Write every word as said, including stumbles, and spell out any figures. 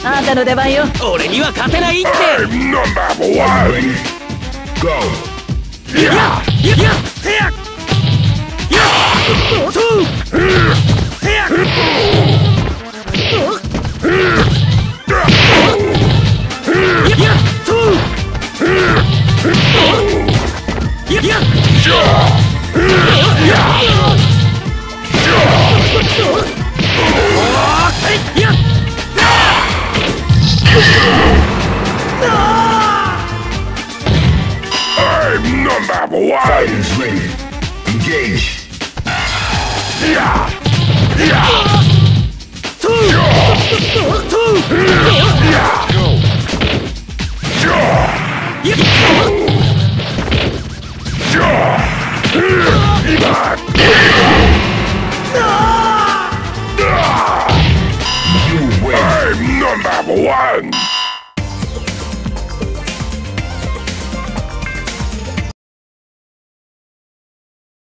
あんたの出番よ。 俺には勝てないって。 I'm number one. Go. いやいやいやてやいやトゥーてやいやトゥーいやいや I'm number one. Fighters ready. Engage. Yeah. Yeah. Two. Two. Yeah. Go. Sure. Sure. You win. I'm number one.